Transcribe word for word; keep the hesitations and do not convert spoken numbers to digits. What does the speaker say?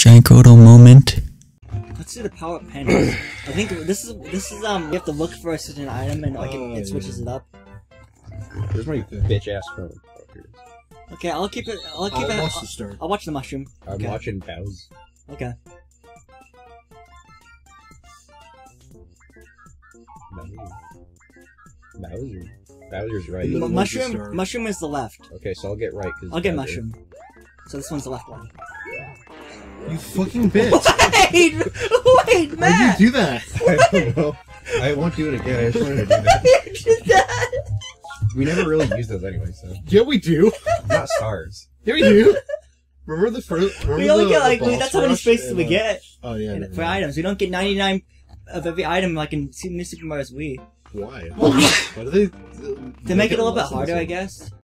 GiantGrotle moment. Let's do the power up panels. I think this is this is um you have to look for a certain item and like Oh, it, it switches yeah. it up. Where's my bitch ass phone? Okay, I'll keep it. I'll keep I'll it. watch I'll, the start. I'll watch the mushroom. I'm Okay. watching Bow's. Okay. Bowser. Bowser's right. Middle M of the mushroom. start. Mushroom is the left. Okay, so I'll get right. Cause I'll get Bowser. mushroom. So this one's the left one. You fucking bitch! Wait, wait, Why'd Matt. you do that? I don't know. I won't do it again. I just wanted to do that. You did that. We never really use those anyway, so Yeah, we do. not stars. Yeah, we do. Remember the first? Remember We only the, get like the we, boss that's how many rush spaces and, we uh, get Oh yeah. in- never for mind. items. We don't get ninety-nine of every item like in New Super Mario's Wii. Why? Why do they? To make it a little bit harder, I guess.